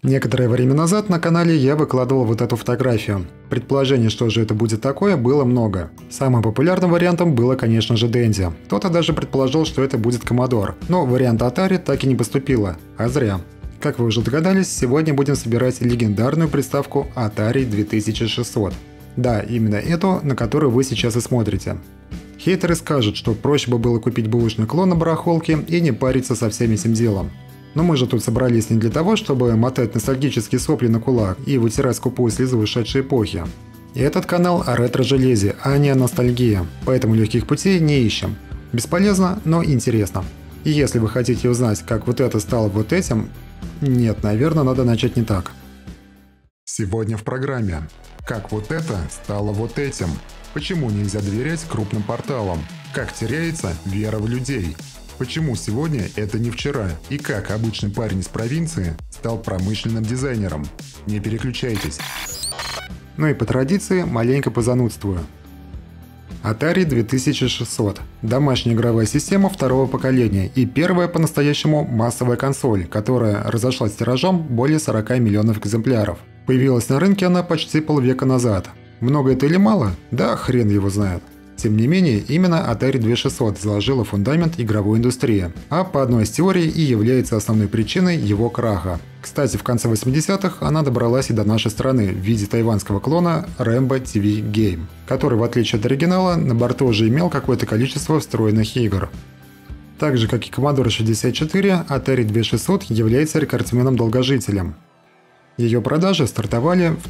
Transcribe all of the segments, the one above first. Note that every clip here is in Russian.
Некоторое время назад на канале я выкладывал вот эту фотографию. Предположений, что же это будет такое, было много. Самым популярным вариантом было, конечно же, Dendy. Кто-то даже предположил, что это будет Commodore, но вариант Atari так и не поступило, а зря. Как вы уже догадались, сегодня будем собирать легендарную приставку Atari 2600. Да, именно эту, на которую вы сейчас и смотрите. Хейтеры скажут, что проще бы было купить бэушный клон на барахолке и не париться со всем этим делом. Но мы же тут собрались не для того, чтобы мотать ностальгические сопли на кулак и вытирать скупую слезу ушедшей эпохи. И этот канал о ретро-железе, а не о ностальгии, поэтому легких путей не ищем. Бесполезно, но интересно. И если вы хотите узнать, как вот это стало вот этим... Нет, наверное, надо начать не так. Сегодня в программе. Как вот это стало вот этим? Почему нельзя доверять крупным порталам? Как теряется вера в людей? Почему сегодня это не вчера? И как обычный парень из провинции стал промышленным дизайнером? Не переключайтесь. Ну и по традиции маленько позанудствую. Atari 2600 – домашняя игровая система второго поколения и первая по-настоящему массовая консоль, которая разошлась тиражом более 40 миллионов экземпляров. Появилась на рынке она почти полвека назад. Много это или мало? Да хрен его знает. Тем не менее, именно Atari 2600 заложила фундамент игровой индустрии, а по одной из теорий и является основной причиной его краха. Кстати, в конце 80-х она добралась и до нашей страны в виде тайванского клона Rambo TV Game, который, в отличие от оригинала, на борту уже имел какое-то количество встроенных игр. Так же, как и Commodore 64, Atari 2600 является рекордсменом-долгожителем. Ее продажи стартовали в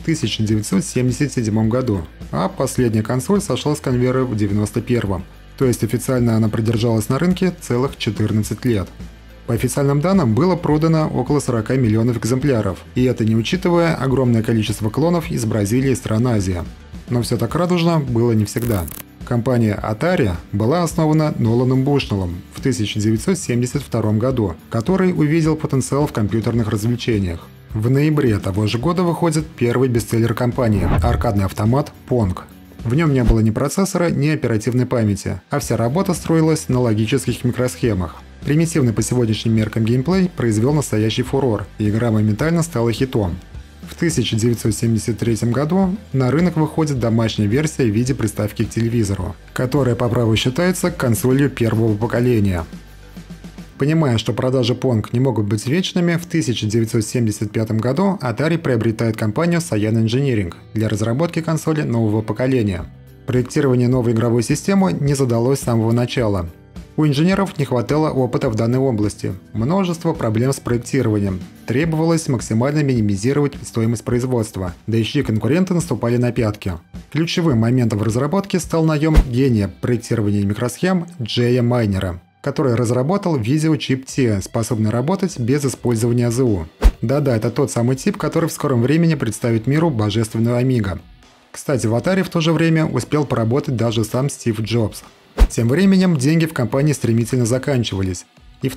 1977 году, а последняя консоль сошла с конвейера в 1991, то есть официально она продержалась на рынке целых 14 лет. По официальным данным было продано около 40 миллионов экземпляров, и это не учитывая огромное количество клонов из Бразилии и стран Азии. Но все так радужно было не всегда. Компания Atari была основана Ноланом Бушнеллом в 1972 году, который увидел потенциал в компьютерных развлечениях. В ноябре того же года выходит первый бестселлер компании – аркадный автомат Pong. В нем не было ни процессора, ни оперативной памяти, а вся работа строилась на логических микросхемах. Примитивный по сегодняшним меркам геймплей произвел настоящий фурор, и игра моментально стала хитом. В 1973 году на рынок выходит домашняя версия в виде приставки к телевизору, которая по праву считается консолью первого поколения. Понимая, что продажи Pong не могут быть вечными, в 1975 году Atari приобретает компанию Cyan Engineering для разработки консоли нового поколения. Проектирование новой игровой системы не задалось с самого начала. У инженеров не хватало опыта в данной области, множество проблем с проектированием, требовалось максимально минимизировать стоимость производства, да еще и конкуренты наступали на пятки. Ключевым моментом в разработке стал наем гения проектирования микросхем Джея Майнера, который разработал видеочип T, способный работать без использования АЗУ. Да-да, это тот самый тип, который в скором времени представит миру божественную Amiga. Кстати, в Atari в то же время успел поработать даже сам Стив Джобс. Тем временем деньги в компании стремительно заканчивались, и в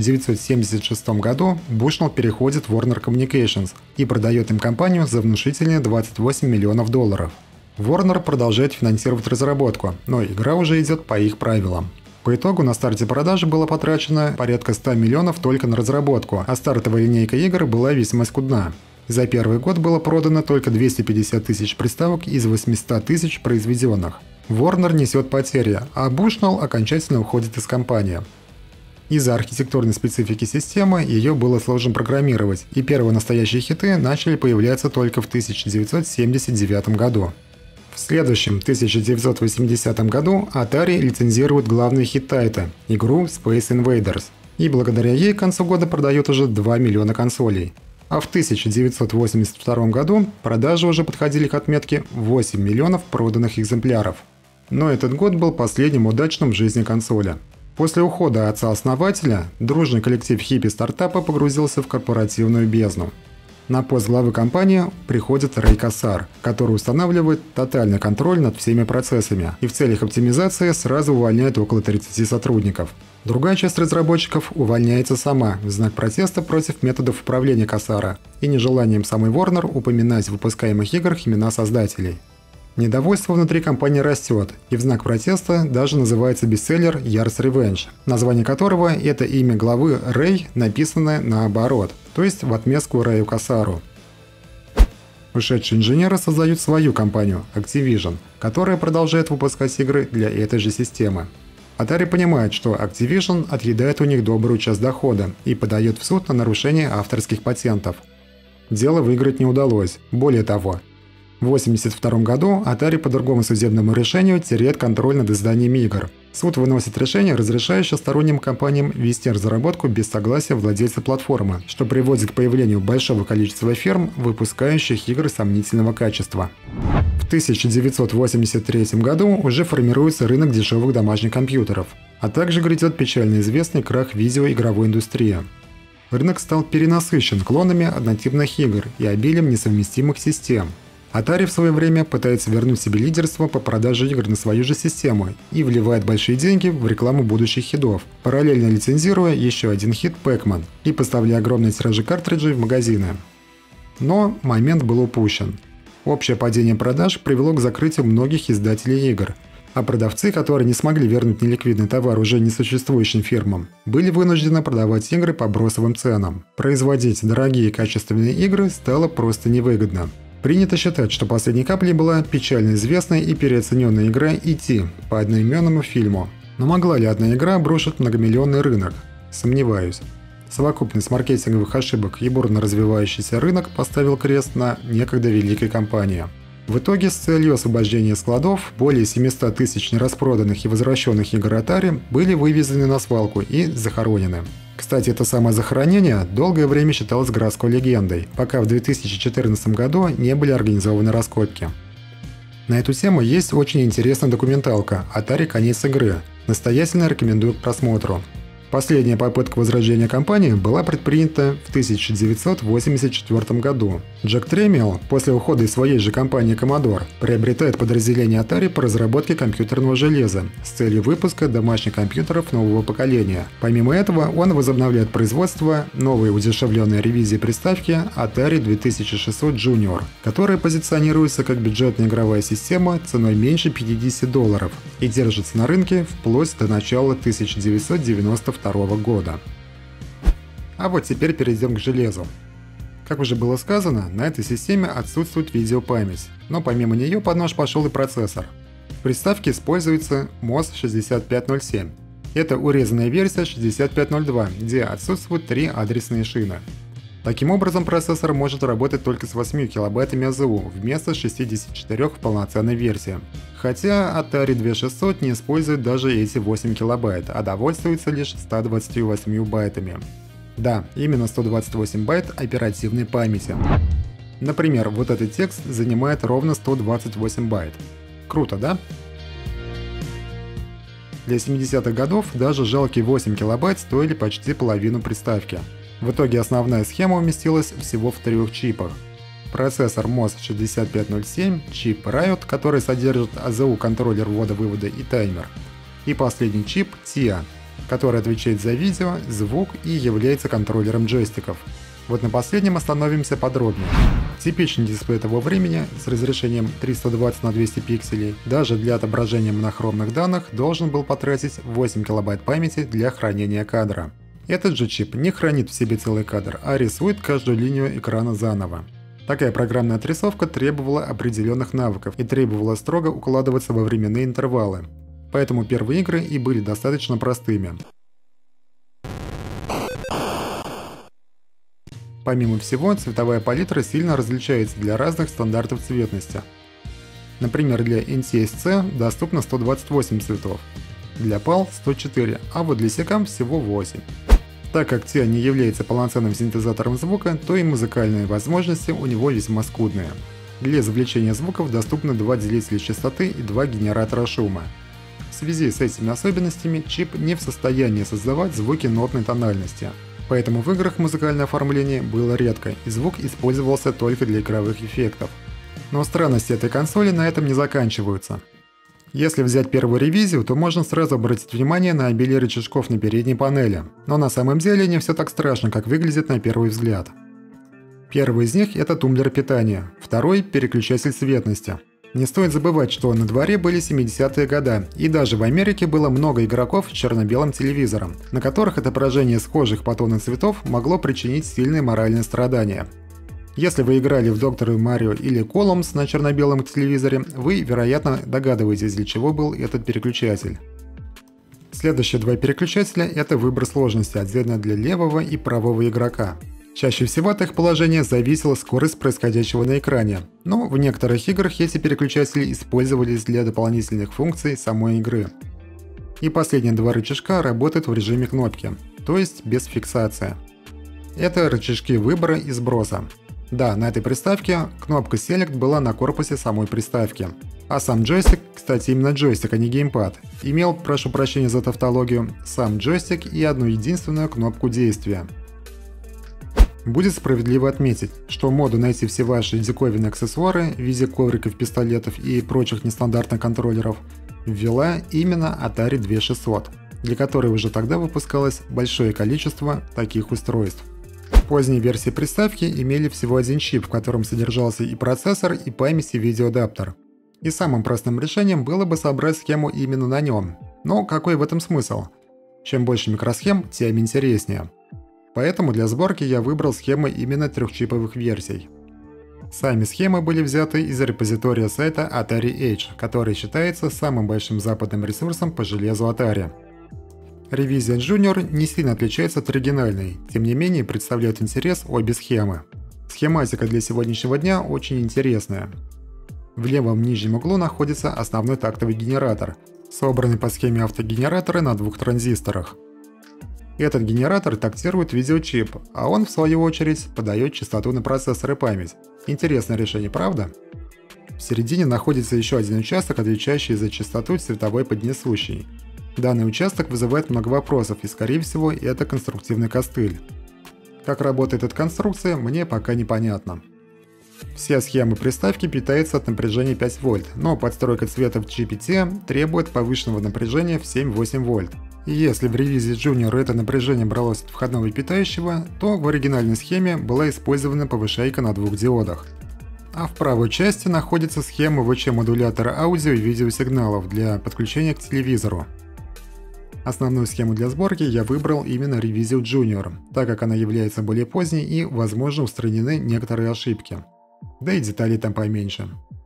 1976 году Bushnell переходит в Warner Communications и продает им компанию за внушительные 28 миллионов долларов. Warner продолжает финансировать разработку, но игра уже идет по их правилам. По итогу на старте продажи было потрачено порядка 100 миллионов только на разработку, а стартовая линейка игр была весьма скудна. За первый год было продано только 250 тысяч приставок из 800 тысяч произведенных. Warner несет потери, а Bushnell окончательно уходит из компании. Из-за архитектурной специфики системы ее было сложно программировать, и первые настоящие хиты начали появляться только в 1979 году. В следующем, 1980 году, Atari лицензирует главный хит Тайта – игру Space Invaders, и благодаря ей к концу года продает уже 2 миллиона консолей. А в 1982 году продажи уже подходили к отметке 8 миллионов проданных экземпляров. Но этот год был последним удачным в жизни консоли. После ухода отца-основателя, дружный коллектив хиппи-стартапа погрузился в корпоративную бездну. На пост главы компании приходит Рэй Кассар, который устанавливает тотальный контроль над всеми процессами и в целях оптимизации сразу увольняет около 30 сотрудников. Другая часть разработчиков увольняется сама в знак протеста против методов управления Кассара и нежеланием самой Warner упоминать в выпускаемых играх имена создателей. Недовольство внутри компании растет, и в знак протеста даже называется бестселлер «Yar's Revenge», название которого – это имя главы Рэй, написанное наоборот, то есть в отместку Рэю Касару. Ушедшие инженеры создают свою компанию Activision, которая продолжает выпускать игры для этой же системы. Atari понимает, что Activision отъедает у них добрую часть дохода и подает в суд на нарушение авторских патентов. Дело выиграть не удалось. Более того, в 1982 году Atari по другому судебному решению теряет контроль над изданием игр. Суд выносит решение, разрешающее сторонним компаниям вести разработку без согласия владельца платформы, что приводит к появлению большого количества фирм, выпускающих игры сомнительного качества. В 1983 году уже формируется рынок дешевых домашних компьютеров, а также грядет печально известный крах видеоигровой индустрии. Рынок стал перенасыщен клонами однотипных игр и обилием несовместимых систем. Atari в свое время пытается вернуть себе лидерство по продаже игр на свою же систему и вливает большие деньги в рекламу будущих хитов, параллельно лицензируя еще один хит Pac-Man и поставляя огромные тиражи картриджей в магазины. Но момент был упущен. Общее падение продаж привело к закрытию многих издателей игр, а продавцы, которые не смогли вернуть неликвидный товар уже несуществующим фирмам, были вынуждены продавать игры по бросовым ценам. Производить дорогие и качественные игры стало просто невыгодно. Принято считать, что последней каплей была печально известная и переоцененная игра E.T. по одноименному фильму. Но могла ли одна игра обрушить многомиллионный рынок? Сомневаюсь. Совокупность маркетинговых ошибок и бурно развивающийся рынок поставил крест на некогда великой компании. В итоге с целью освобождения складов более 700 тысяч нераспроданных и возвращенных игр Atari были вывезены на свалку и захоронены. Кстати, это самое захоронение долгое время считалось городской легендой, пока в 2014 году не были организованы раскопки. На эту тему есть очень интересная документалка «Atari. Конец игры». Настоятельно рекомендую к просмотру. Последняя попытка возрождения компании была предпринята в 1984 году. Джек Тремиел после ухода из своей же компании Commodore приобретает подразделение Atari по разработке компьютерного железа с целью выпуска домашних компьютеров нового поколения. Помимо этого, он возобновляет производство новой удешевленной ревизии приставки Atari 2600 Junior, которая позиционируется как бюджетная игровая система ценой меньше $50 и держится на рынке вплоть до начала 1992 года. А вот теперь перейдем к железу. Как уже было сказано, на этой системе отсутствует видеопамять, но помимо нее под нож пошел и процессор. В приставке используется MOS 6507. Это урезанная версия 6502, где отсутствуют 3 адресные шины. Таким образом, процессор может работать только с 8 килобайтами АЗУ вместо 64 в полноценной версии. Хотя Atari 2600 не использует даже эти 8 килобайт, а довольствуется лишь 128 байтами. Да, именно 128 байт оперативной памяти. Например, вот этот текст занимает ровно 128 байт. Круто, да? Для 70-х годов даже жалкие 8 килобайт стоили почти половину приставки. В итоге основная схема уместилась всего в 3 чипах. Процессор MOS 6507, чип Riot, который содержит АЗУ контроллер ввода-вывода и таймер, и последний чип TIA, который отвечает за видео, звук и является контроллером джойстиков. Вот на последнем остановимся подробнее. Типичный дисплей того времени с разрешением 320 на 200 пикселей даже для отображения монохромных данных должен был потратить 8 килобайт памяти для хранения кадра. Этот же чип не хранит в себе целый кадр, а рисует каждую линию экрана заново. Такая программная отрисовка требовала определенных навыков и требовала строго укладываться во временные интервалы. Поэтому первые игры и были достаточно простыми. Помимо всего, цветовая палитра сильно различается для разных стандартов цветности. Например, для NTSC доступно 128 цветов, для PAL 104, а вот для SECAM всего 8. Так как TIA не является полноценным синтезатором звука, то и музыкальные возможности у него весьма скудные. Для извлечения звуков доступны 2 делителя частоты и 2 генератора шума. В связи с этими особенностями чип не в состоянии создавать звуки нотной тональности. Поэтому в играх музыкальное оформление было редко, и звук использовался только для игровых эффектов. Но странности этой консоли на этом не заканчиваются. Если взять первую ревизию, то можно сразу обратить внимание на обилие рычажков на передней панели. Но на самом деле не все так страшно, как выглядит на первый взгляд. Первый из них – это тумблер питания, второй – переключатель светности. Не стоит забывать, что на дворе были 70-е годы, и даже в Америке было много игроков с черно-белым телевизором, на которых отображение схожих по тону цветов могло причинить сильные моральные страдания. Если вы играли в Доктора Марио или Колумс на черно-белом телевизоре, вы, вероятно, догадываетесь, для чего был этот переключатель. Следующие два переключателя – это выбор сложности отдельно для левого и правого игрока. Чаще всего от их положения зависела скорость происходящего на экране, но в некоторых играх эти переключатели использовались для дополнительных функций самой игры. И последние два рычажка работают в режиме кнопки, то есть без фиксации. Это рычажки выбора и сброса. Да, на этой приставке кнопка Select была на корпусе самой приставки. А сам джойстик, кстати, именно джойстик, а не геймпад, имел, прошу прощения за тавтологию, сам джойстик и одну единственную кнопку действия. Будет справедливо отметить, что моду найти все ваши диковинные аксессуары в виде ковриков, пистолетов и прочих нестандартных контроллеров ввела именно Atari 2600, для которой уже тогда выпускалось большое количество таких устройств. Поздние версии приставки имели всего один чип, в котором содержался и процессор, и память, и видеоадаптер. И самым простым решением было бы собрать схему именно на нем. Но какой в этом смысл? Чем больше микросхем, тем интереснее. Поэтому для сборки я выбрал схемы именно трехчиповых версий. Сами схемы были взяты из репозитория сайта Atari Age, который считается самым большим западным ресурсом по железу Atari. Ревизия Junior не сильно отличается от оригинальной, тем не менее представляют интерес обе схемы. Схематика для сегодняшнего дня очень интересная. В левом нижнем углу находится основной тактовый генератор, собранный по схеме автогенератора на двух транзисторах. Этот генератор тактирует видеочип, а он, в свою очередь, подает частоту на процессор и память. Интересное решение, правда? В середине находится еще один участок, отвечающий за частоту цветовой поднесущей. Данный участок вызывает много вопросов, и, скорее всего, это конструктивный костыль. Как работает эта конструкция, мне пока непонятно. Все схемы приставки питаются от напряжения 5 вольт, но подстройка цвета в чипе T требует повышенного напряжения в 7-8 вольт. И если в ревизии Junior это напряжение бралось от входного питающего, то в оригинальной схеме была использована повышайка на двух диодах. А в правой части находится схема ВЧ-модулятора аудио и видеосигналов для подключения к телевизору. Основную схему для сборки я выбрал именно ревизию Junior, так как она является более поздней и, возможно, устранены некоторые ошибки. Да и деталей там поменьше.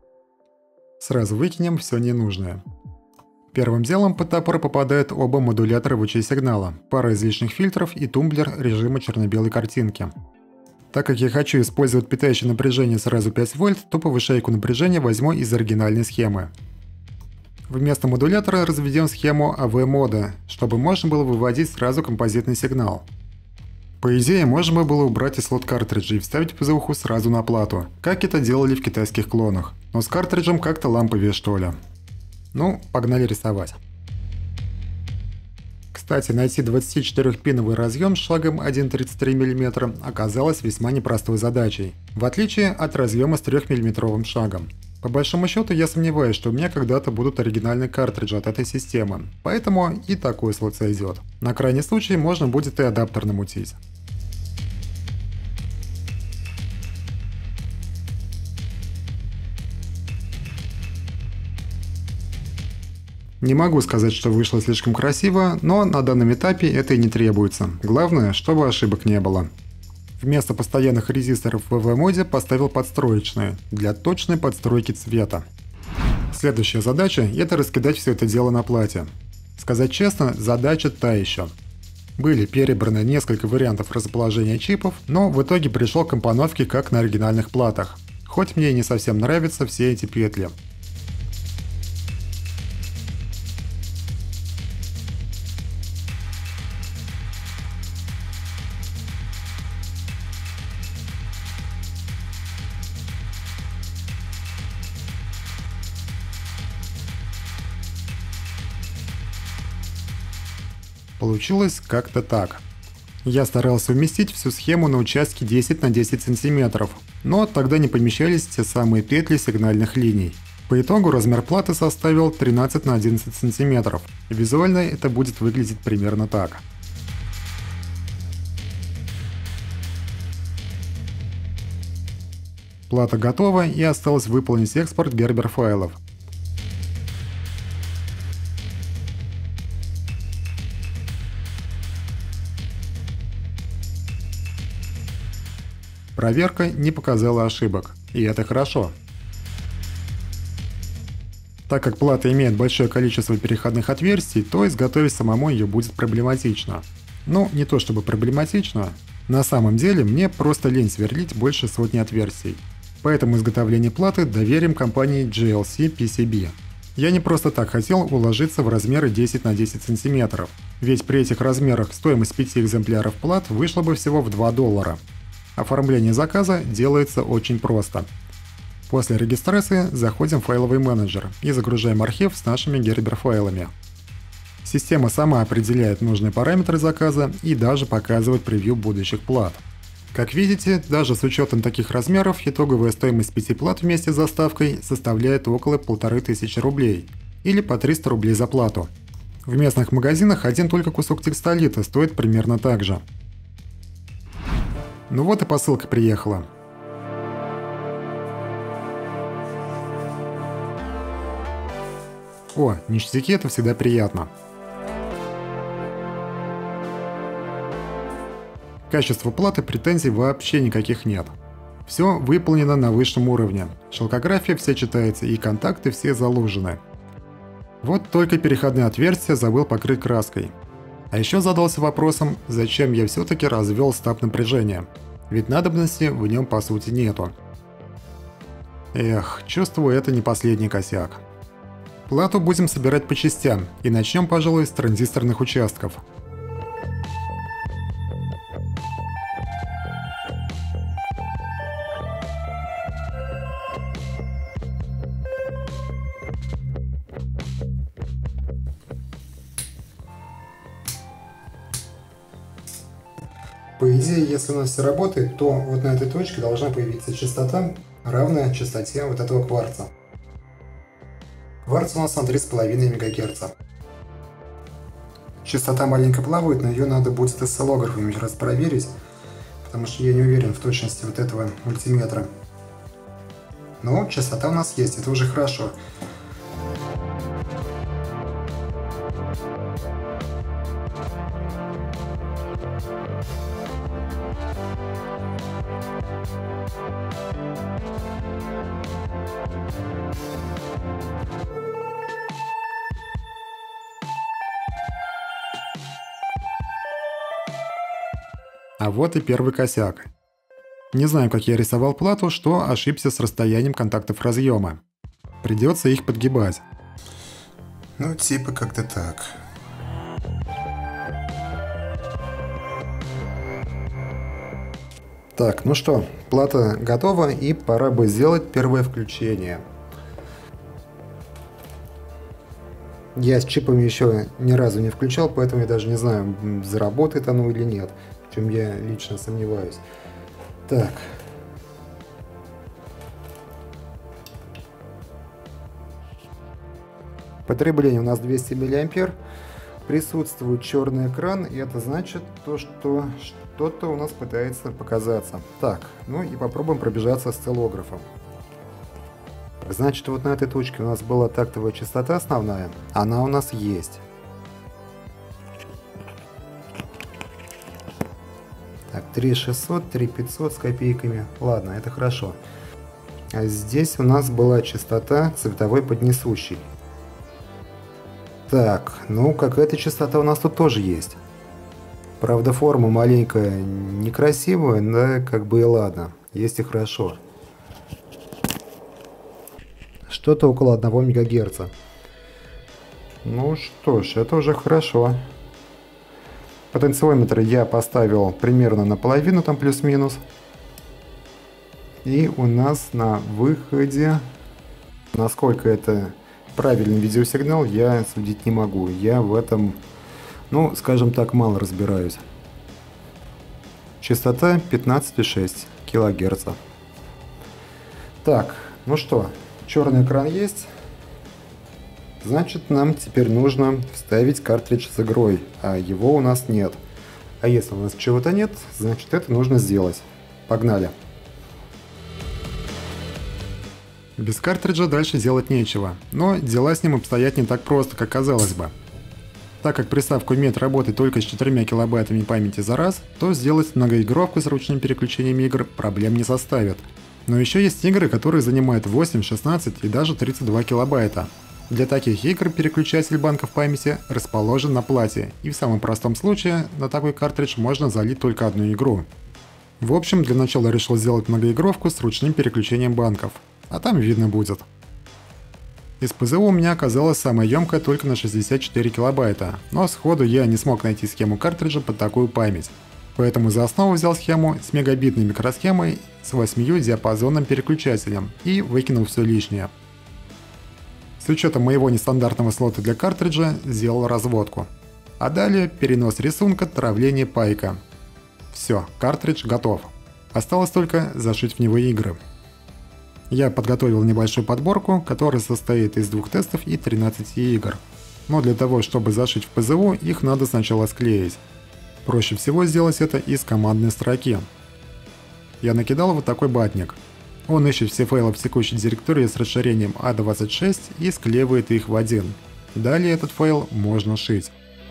Сразу выкинем все ненужное. Первым делом под топор попадают оба модулятора ВЧ-сигнала, пара излишних фильтров и тумблер режима черно-белой картинки. Так как я хочу использовать питающее напряжение сразу 5 вольт, то повышайку напряжения возьму из оригинальной схемы. Вместо модулятора разведем схему AV-мода, чтобы можно было выводить сразу композитный сигнал. По идее, можно было убрать и слот картриджа и вставить ПЗУху сразу на плату, как это делали в китайских клонах, но с картриджем как-то ламповее, что ли. Ну, погнали рисовать. Кстати, найти 24-пиновый разъем с шагом 1,33 мм оказалось весьма непростой задачей, в отличие от разъема с 3-мм шагом. По большому счету, я сомневаюсь, что у меня когда-то будут оригинальные картриджи от этой системы, поэтому и такой слот сойдет. На крайний случай можно будет и адаптер намутить. Не могу сказать, что вышло слишком красиво, но на данном этапе это и не требуется. Главное, чтобы ошибок не было. Вместо постоянных резисторов в AV-моде поставил подстроечные, для точной подстройки цвета. Следующая задача – это раскидать все это дело на плате. Сказать честно, задача та еще. Были перебраны несколько вариантов расположения чипов, но в итоге пришел к компоновке как на оригинальных платах. Хоть мне и не совсем нравятся все эти петли. Получилось как-то так. Я старался уместить всю схему на участке 10 на 10 см, но тогда не помещались те самые петли сигнальных линий. По итогу размер платы составил 13 на 11 см. Визуально это будет выглядеть примерно так. Плата готова и осталось выполнить экспорт Gerber файлов. Проверка не показала ошибок, и это хорошо. Так как плата имеет большое количество переходных отверстий, то изготовить самому ее будет проблематично. Ну, не то чтобы проблематично, на самом деле мне просто лень сверлить больше сотни отверстий. Поэтому изготовление платы доверим компании GLC PCB. Я не просто так хотел уложиться в размеры 10 на 10 см, ведь при этих размерах стоимость 5 экземпляров плат вышла бы всего в $2. Оформление заказа делается очень просто. После регистрации заходим в файловый менеджер и загружаем архив с нашими Gerber файлами. Система сама определяет нужные параметры заказа и даже показывает превью будущих плат. Как видите, даже с учетом таких размеров итоговая стоимость 5 плат вместе с доставкой составляет около 1500 рублей или по 300 рублей за плату. В местных магазинах один только кусок текстолита стоит примерно так же. Ну вот и посылка приехала. О, ништяки — это всегда приятно. К качеству платы претензий вообще никаких нет. Все выполнено на высшем уровне. Шелкография вся читается и контакты все заложены. Вот только переходные отверстия забыл покрыть краской. А еще задался вопросом, зачем я все-таки развел стап напряжения, ведь надобности в нем по сути нету. Эх, чувствую, это не последний косяк. Плату будем собирать по частям, и начнем, пожалуй, с транзисторных участков. По идее, если у нас все работает, то вот на этой точке должна появиться частота, равная частоте вот этого кварца. Кварц у нас на 3,5 МГц. Частота маленько плавает, но ее надо будет осциллографом раз проверить, потому что я не уверен в точности вот этого мультиметра. Но частота у нас есть, это уже хорошо. А вот и первый косяк. Не знаю, как я рисовал плату, что ошибся с расстоянием контактов разъема. Придется их подгибать. Ну, типа как-то так. Так, ну что, плата готова и пора бы сделать первое включение. Я с чипами еще ни разу не включал, поэтому я даже не знаю, заработает оно или нет. В чем я лично сомневаюсь. Так. Потребление у нас 200 мА. Присутствует черный экран, и это значит то, что что-то у нас пытается показаться. Так, ну и попробуем пробежаться осциллографом. Значит, вот на этой точке у нас была тактовая частота основная. Она у нас есть. Так, 3600, 3500 с копейками. Ладно, это хорошо. А здесь у нас была частота цветовой поднесущей. Так, ну какая-то частота у нас тут тоже есть. Правда, форма маленькая, некрасивая, но как бы и ладно. Есть и хорошо. Что-то около 1 МГц. Ну что ж, это уже хорошо. Потенциометр я поставил примерно наполовину, там плюс-минус. И у нас на выходе, насколько это правильный видеосигнал, я судить не могу. Я в этом, ну, скажем так, мало разбираюсь. Частота 15,6 кГц. Так, ну что, черный экран есть. Значит, нам теперь нужно вставить картридж с игрой, а его у нас нет. А если у нас чего-то нет, значит, это нужно сделать. Погнали! Без картриджа дальше делать нечего, но дела с ним обстоят не так просто, как казалось бы. Так как приставка умеет работать только с 4 килобайтами памяти за раз, то сделать многоигровку с ручным переключением игр проблем не составит. Но еще есть игры, которые занимают 8, 16 и даже 32 килобайта. Для таких игр переключатель банков памяти расположен на плате, и в самом простом случае на такой картридж можно залить только одну игру. В общем, для начала решил сделать многоигровку с ручным переключением банков, а там видно будет. Из ПЗУ у меня оказалась самая емкая только на 64 килобайта, но сходу я не смог найти схему картриджа под такую память. Поэтому за основу взял схему с мегабитной микросхемой с 8 диапазонным переключателем и выкинул все лишнее. С учетом моего нестандартного слота для картриджа сделал разводку. А далее перенос рисунка, травление пайка. Все, картридж готов. Осталось только зашить в него игры. Я подготовил небольшую подборку, которая состоит из 2 тестов и 13 игр. Но для того, чтобы зашить в ПЗУ, их надо сначала склеить. Проще всего сделать это из командной строки. Я накидал вот такой батник. Он ищет все файлы в текущей директории с расширением A26 и склеивает их в один. Далее этот файл можно шить.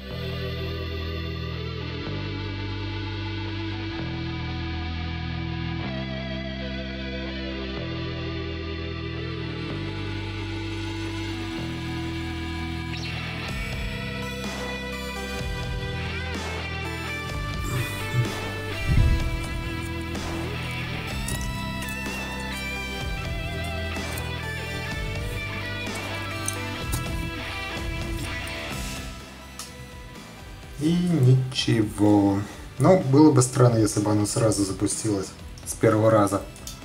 И ничего. Но было бы странно, если бы оно сразу запустилось с первого раза.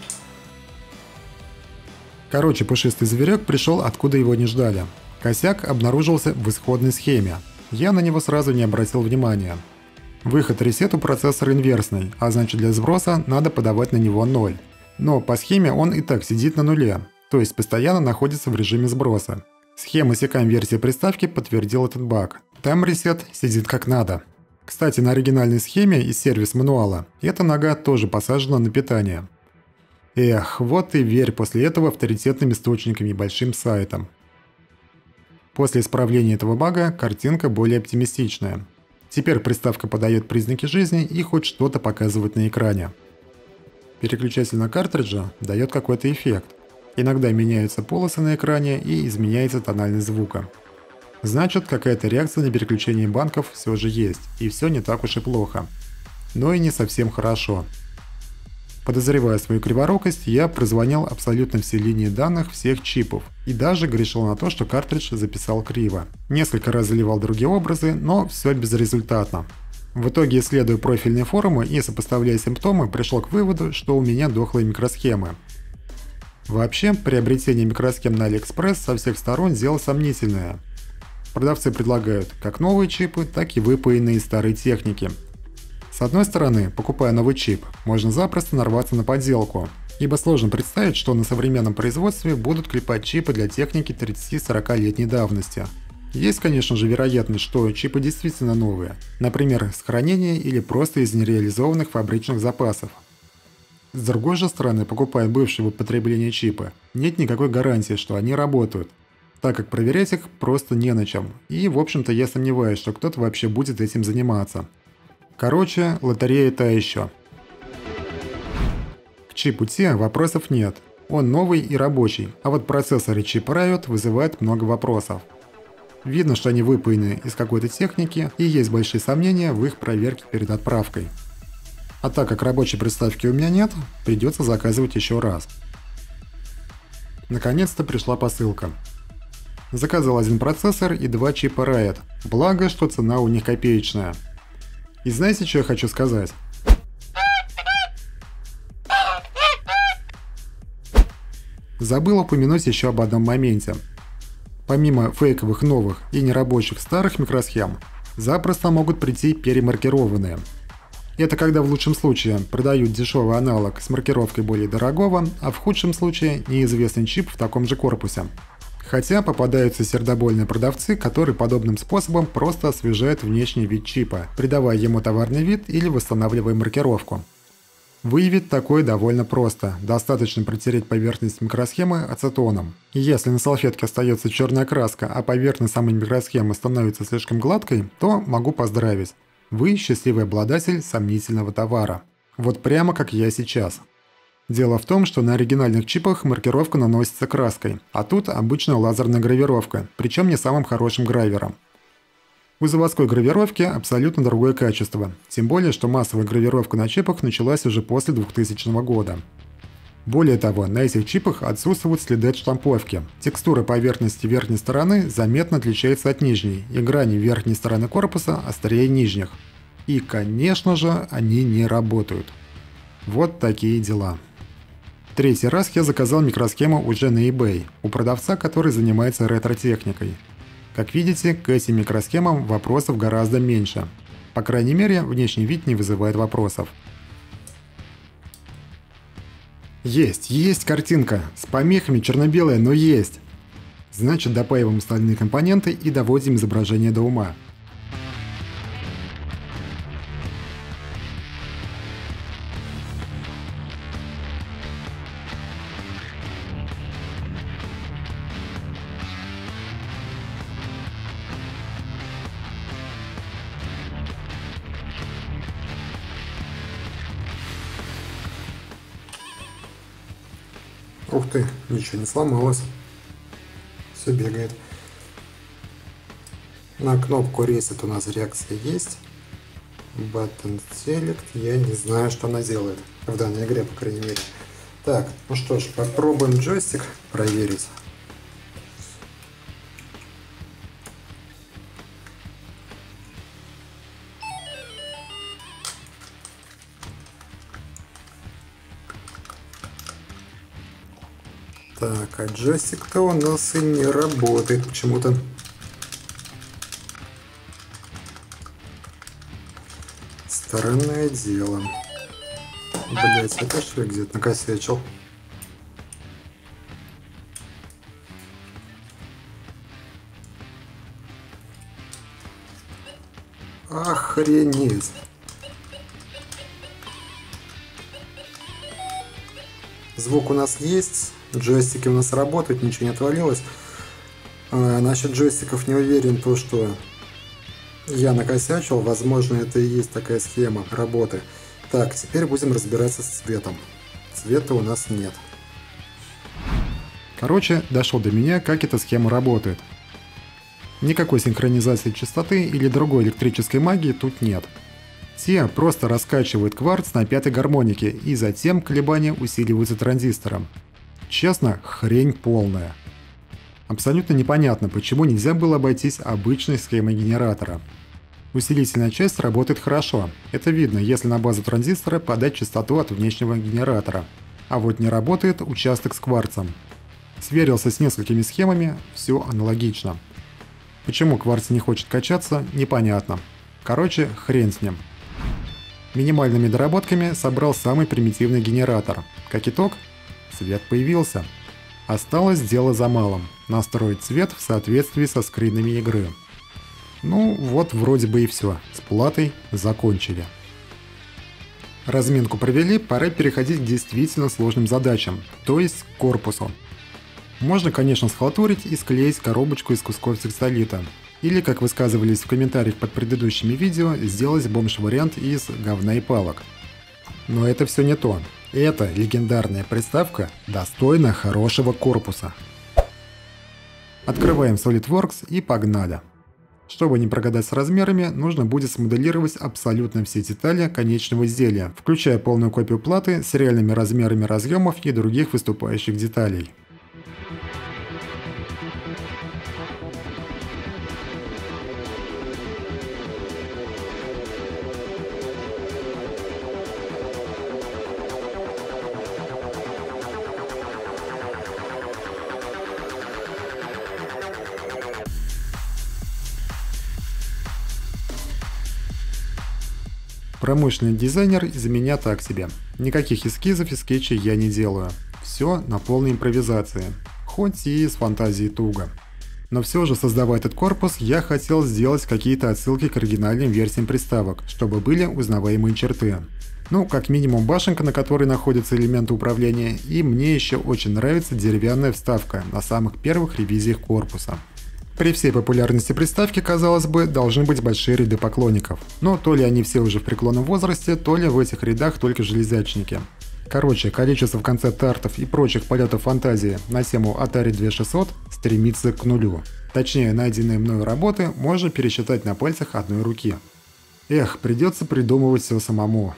Короче, пушистый зверек пришел, откуда его не ждали. Косяк обнаружился в исходной схеме. Я на него сразу не обратил внимания. Выход ресету процессора инверсный, а значит для сброса надо подавать на него 0. Но по схеме он и так сидит на нуле, то есть постоянно находится в режиме сброса. Схема секам-версии приставки подтвердил этот баг. Там ресет сидит как надо. Кстати, на оригинальной схеме из сервис-мануала эта нога тоже посажена на питание. Эх, вот и верь после этого авторитетным источникам и большим сайтам. После исправления этого бага картинка более оптимистичная. Теперь приставка подает признаки жизни и хоть что-то показывает на экране. Переключатель на картриджа дает какой-то эффект. Иногда меняются полосы на экране и изменяется тональность звука. Значит, какая-то реакция на переключение банков все же есть, и все не так уж и плохо. Но и не совсем хорошо. Подозревая свою криворукость, я прозвонил абсолютно все линии данных всех чипов, и даже грешил на то, что картридж записал криво. Несколько раз заливал другие образы, но все безрезультатно. В итоге, исследуя профильные форумы и сопоставляя симптомы, пришел к выводу, что у меня дохлые микросхемы. Вообще, приобретение микросхем на AliExpress со всех сторон дело сомнительное. Продавцы предлагают как новые чипы, так и выпаянные из старой техники. С одной стороны, покупая новый чип, можно запросто нарваться на подделку, ибо сложно представить, что на современном производстве будут клепать чипы для техники 30-40-летней давности. Есть, конечно же, вероятность, что чипы действительно новые, например, с хранения или просто из нереализованных фабричных запасов. С другой же стороны, покупая бывшие в употреблении чипы, нет никакой гарантии, что они работают, так как проверять их просто не на чем, и в общем-то я сомневаюсь, что кто-то вообще будет этим заниматься. Короче, лотерея та еще. К чипу T вопросов нет, он новый и рабочий, а вот процессоры чипа Riot вызывают много вопросов. Видно, что они выпаяны из какой-то техники, и есть большие сомнения в их проверке перед отправкой. А так как рабочей приставки у меня нет, придется заказывать еще раз. Наконец-то пришла посылка. Заказал один процессор и 2 чипа Riot, благо, что цена у них копеечная. И знаете, что я хочу сказать? Забыл упомянуть еще об одном моменте. Помимо фейковых новых и нерабочих старых микросхем, запросто могут прийти перемаркированные. Это когда в лучшем случае продают дешевый аналог с маркировкой более дорогого, а в худшем случае неизвестный чип в таком же корпусе. Хотя попадаются сердобольные продавцы, которые подобным способом просто освежают внешний вид чипа, придавая ему товарный вид или восстанавливая маркировку. Выявить такое довольно просто. Достаточно протереть поверхность микросхемы ацетоном. И если на салфетке остается черная краска, а поверхность самой микросхемы становится слишком гладкой, то могу поздравить. Вы счастливый обладатель сомнительного товара. Вот прямо как я сейчас. Дело в том, что на оригинальных чипах маркировка наносится краской, а тут обычная лазерная гравировка, причем не самым хорошим гравером. У заводской гравировки абсолютно другое качество, тем более, что массовая гравировка на чипах началась уже после 2000 года. Более того, на этих чипах отсутствуют следы от штамповки. Текстура поверхности верхней стороны заметно отличается от нижней, и грани верхней стороны корпуса острее нижних. И, конечно же, они не работают. Вот такие дела. Третий раз я заказал микросхему уже на eBay, у продавца, который занимается ретро-техникой. Как видите, к этим микросхемам вопросов гораздо меньше. По крайней мере, внешний вид не вызывает вопросов. Есть картинка. С помехами черно-белая, но есть. Значит, допаиваем остальные компоненты и доводим изображение до ума. Ух ты, ничего не сломалось. Все бегает. На кнопку Reset у нас реакция есть. Button Select. Я не знаю, что она делает. В данной игре, по крайней мере. Так, ну что ж, попробуем джойстик проверить. Так, а джойстик-то у нас и не работает почему-то. Странное дело. Блять, это что я где-то накосячил? Охренеть. Звук у нас есть, джойстики у нас работают, ничего не отвалилось. Насчет джойстиков не уверен, то что я накосячил, возможно, это и есть такая схема работы. Так, теперь будем разбираться с цветом. Цвета у нас нет. Короче, дошло до меня, как эта схема работает. Никакой синхронизации частоты или другой электрической магии тут нет. Те просто раскачивают кварц на пятой гармонике, и затем колебания усиливаются транзистором. Честно, хрень полная. Абсолютно непонятно, почему нельзя было обойтись обычной схемой генератора. Усилительная часть работает хорошо. Это видно, если на базу транзистора подать частоту от внешнего генератора. А вот не работает участок с кварцем. Сверился с несколькими схемами, все аналогично. Почему кварц не хочет качаться, непонятно. Короче, хрен с ним. Минимальными доработками собрал самый примитивный генератор. Как итог, цвет появился. Осталось дело за малым – настроить цвет в соответствии со скринами игры. Ну вот вроде бы и все, с платой закончили. Разминку провели, пора переходить к действительно сложным задачам, то есть к корпусу. Можно, конечно, схалтурить и склеить коробочку из кусков текстолита. Или, как высказывались в комментариях под предыдущими видео, сделать бомж-вариант из говна и палок. Но это все не то. Эта легендарная приставка достойна хорошего корпуса. Открываем SolidWorks и погнали. Чтобы не прогадать с размерами, нужно будет смоделировать абсолютно все детали конечного изделия, включая полную копию платы с реальными размерами разъемов и других выступающих деталей. Промышленный дизайнер из меня так себе. Никаких эскизов и скетчей я не делаю. Все на полной импровизации. Хоть и с фантазией туго. Но все же, создавая этот корпус, я хотел сделать какие-то отсылки к оригинальным версиям приставок, чтобы были узнаваемые черты. Ну, как минимум башенка, на которой находятся элементы управления, и мне еще очень нравится деревянная вставка на самых первых ревизиях корпуса. При всей популярности приставки, казалось бы, должны быть большие ряды поклонников, но то ли они все уже в преклонном возрасте, то ли в этих рядах только железячники. Короче, количество концепт-артов и прочих полетов фантазии на тему Atari 2600 стремится к нулю. Точнее, найденные мною работы можно пересчитать на пальцах одной руки. Эх, придется придумывать все самому.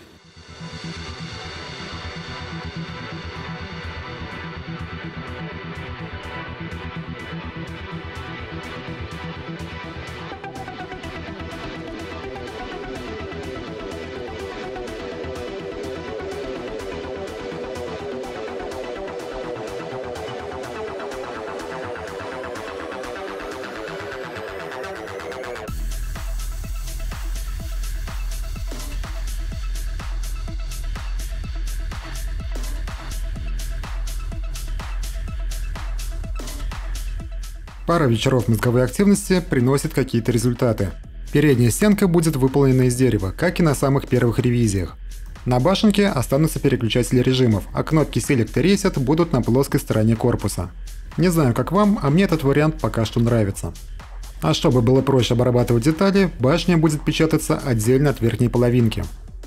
Пара вечеров мозговой активности приносит какие-то результаты. Передняя стенка будет выполнена из дерева, как и на самых первых ревизиях. На башенке останутся переключатели режимов, а кнопки Select и Reset будут на плоской стороне корпуса. Не знаю как вам, а мне этот вариант пока что нравится. А чтобы было проще обрабатывать детали, башня будет печататься отдельно от верхней половинки.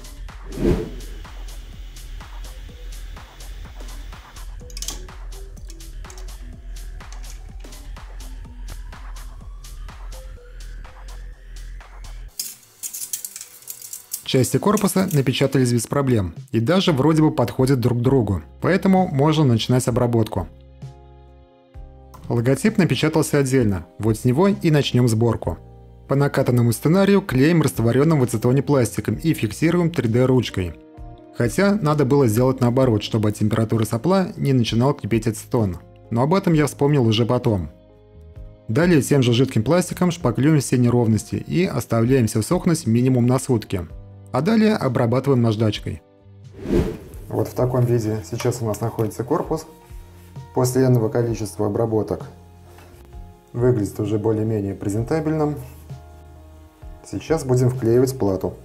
Части корпуса напечатались без проблем и даже вроде бы подходят друг к другу, поэтому можно начинать обработку. Логотип напечатался отдельно, вот с него и начнем сборку. По накатанному сценарию клеим растворенным в ацетоне пластиком и фиксируем 3D ручкой. Хотя надо было сделать наоборот, чтобы от температуры сопла не начинал кипеть ацетон, но об этом я вспомнил уже потом. Далее тем же жидким пластиком шпаклюем все неровности и оставляем все сохнуть минимум на сутки. А далее обрабатываем наждачкой. Вот в таком виде сейчас у нас находится корпус. После энного количества обработок выглядит уже более-менее презентабельным. Сейчас будем вклеивать плату.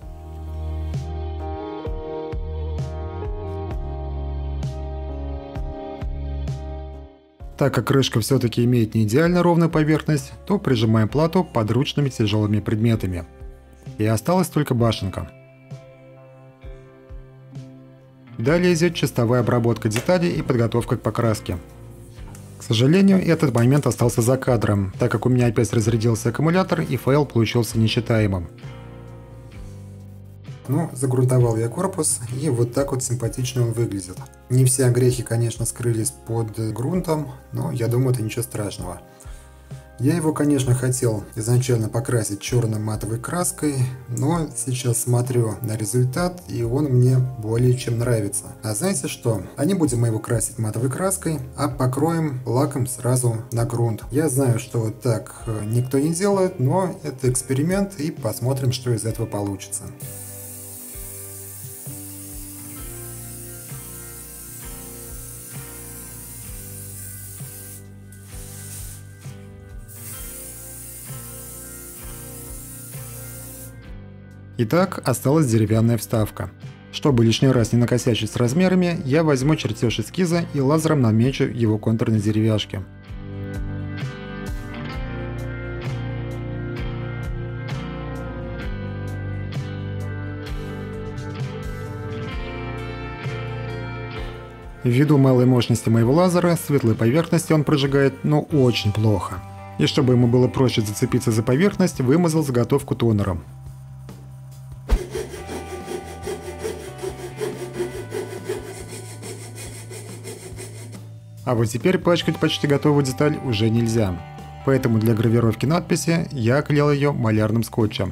Так как крышка все-таки имеет не идеально ровную поверхность, то прижимаем плату подручными тяжелыми предметами. И осталась только башенка. Далее идет чистовая обработка деталей и подготовка к покраске. К сожалению, этот момент остался за кадром, так как у меня опять разрядился аккумулятор и файл получился нечитаемым. Ну, загрунтовал я корпус, и вот так вот симпатично он выглядит. Не все огрехи, конечно, скрылись под грунтом, но я думаю, это ничего страшного. Я его, конечно, хотел изначально покрасить черной матовой краской, но сейчас смотрю на результат, и он мне более чем нравится. А знаете что? А не будем мы его красить матовой краской, а покроем лаком сразу на грунт. Я знаю, что так никто не делает, но это эксперимент, и посмотрим, что из этого получится. Итак, осталась деревянная вставка. Чтобы лишний раз не накосячить с размерами, я возьму чертеж эскиза и лазером намечу его контур на деревяшке. Ввиду малой мощности моего лазера, светлой поверхности он прожигает, но очень плохо. И чтобы ему было проще зацепиться за поверхность, вымазал заготовку тонером. А вот теперь пачкать почти готовую деталь уже нельзя. Поэтому для гравировки надписи я оклеил ее малярным скотчем.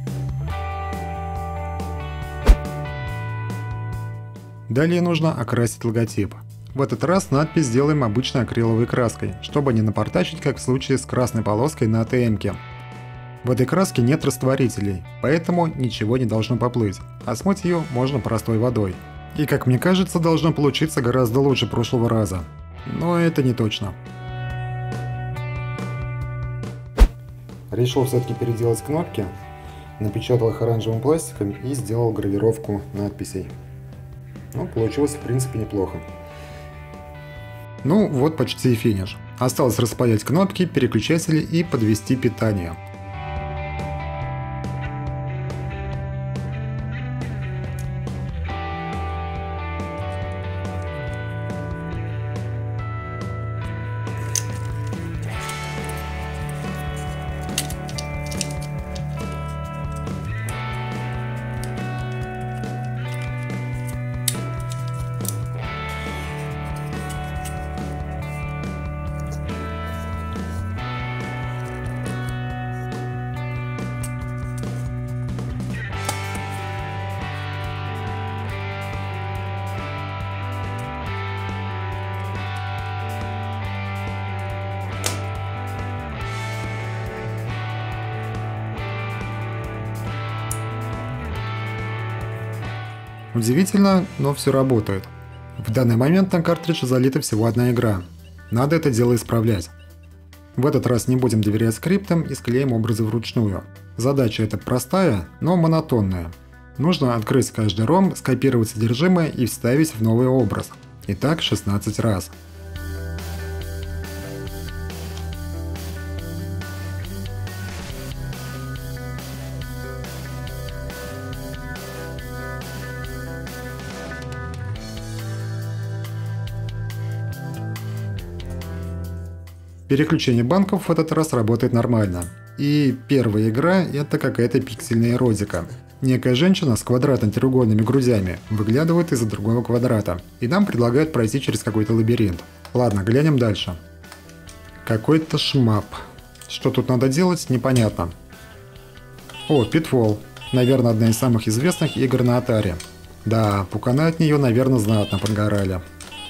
Далее нужно окрасить логотип. В этот раз надпись сделаем обычной акриловой краской, чтобы не напортачить, как в случае с красной полоской на АТМ-ке. В этой краске нет растворителей, поэтому ничего не должно поплыть, а смыть ее можно простой водой. И как мне кажется, должно получиться гораздо лучше прошлого раза. Но это не точно. Решил все-таки переделать кнопки, напечатал их оранжевым пластиком и сделал гравировку надписей. Ну, получилось в принципе неплохо. Ну вот почти и финиш. Осталось распаять кнопки, переключатели и подвести питание. Удивительно, но все работает. В данный момент на картридж залита всего одна игра. Надо это дело исправлять. В этот раз не будем доверять скриптам и склеим образы вручную. Задача эта простая, но монотонная. Нужно открыть каждый ROM, скопировать содержимое и вставить в новый образ. И так 16 раз. Переключение банков в этот раз работает нормально. И первая игра — это какая-то пиксельная эротика. Некая женщина с квадратно-треугольными грудями выглядывает из-за другого квадрата, и нам предлагают пройти через какой-то лабиринт. Ладно, глянем дальше. Какой-то шмап. Что тут надо делать, непонятно. О, Pitfall. Наверное, одна из самых известных игр на Atari. Да, пуканы от нее, наверное, знатно подгорали.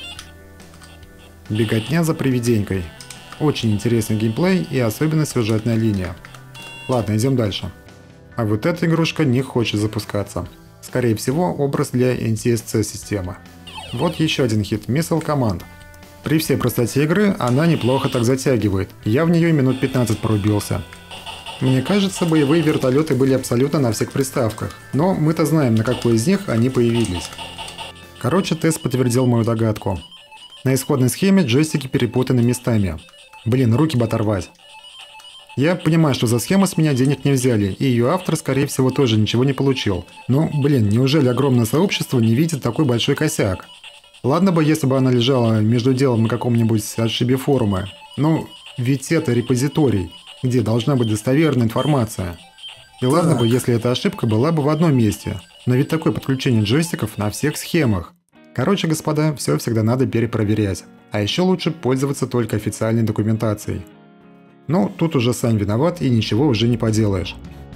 Беготня за привиденькой. Очень интересный геймплей и особенно сюжетная линия. Ладно, идем дальше. А вот эта игрушка не хочет запускаться. Скорее всего, образ для NTSC системы. Вот еще один хит Missile Command. При всей простоте игры она неплохо так затягивает. Я в нее минут 15 порубился. Мне кажется, боевые вертолеты были абсолютно на всех приставках. Но мы-то знаем, на какой из них они появились. Короче, тест подтвердил мою догадку. На исходной схеме джойстики перепутаны местами. Блин, руки бы оторвать. Я понимаю, что за схему с меня денег не взяли, и ее автор, скорее всего, тоже ничего не получил. Но, блин, неужели огромное сообщество не видит такой большой косяк? Ладно бы, если бы она лежала между делом на каком-нибудь отшибе форума. Но ведь это репозиторий, где должна быть достоверная информация. И ладно бы, если эта ошибка была бы в одном месте. Но ведь такое подключение джойстиков на всех схемах. Короче, господа, все всегда надо перепроверять. А еще лучше пользоваться только официальной документацией. Но тут уже сам виноват и ничего уже не поделаешь.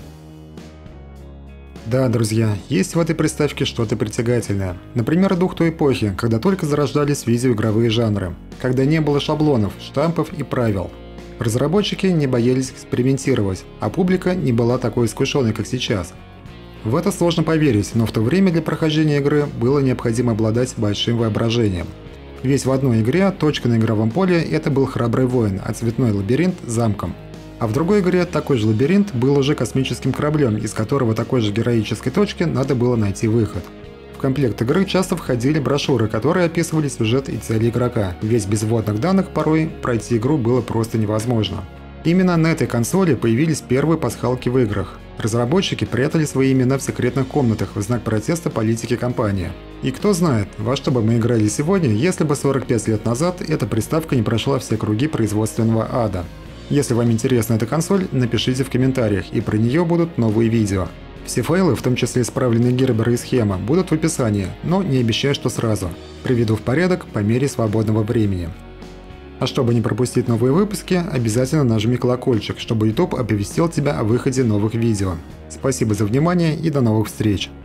Да, друзья, есть в этой приставке что-то притягательное. Например, дух той эпохи, когда только зарождались видеоигровые жанры. Когда не было шаблонов, штампов и правил. Разработчики не боялись экспериментировать, а публика не была такой искушенной, как сейчас. В это сложно поверить, но в то время для прохождения игры было необходимо обладать большим воображением. Ведь в одной игре точка на игровом поле — это был храбрый воин, а цветной лабиринт — замком. А в другой игре такой же лабиринт был уже космическим кораблем, из которого такой же героической точки надо было найти выход. В комплект игры часто входили брошюры, которые описывали сюжет и цели игрока, ведь без вводных данных порой пройти игру было просто невозможно. Именно на этой консоли появились первые пасхалки в играх. Разработчики прятали свои имена в секретных комнатах в знак протеста политики компании. И кто знает, во что бы мы играли сегодня, если бы 45 лет назад эта приставка не прошла все круги производственного ада. Если вам интересна эта консоль, напишите в комментариях, и про нее будут новые видео. Все файлы, в том числе исправленные герберы и схема, будут в описании, но не обещаю, что сразу. Приведу в порядок по мере свободного времени. А чтобы не пропустить новые выпуски, обязательно нажми колокольчик, чтобы YouTube оповестил тебя о выходе новых видео. Спасибо за внимание и до новых встреч!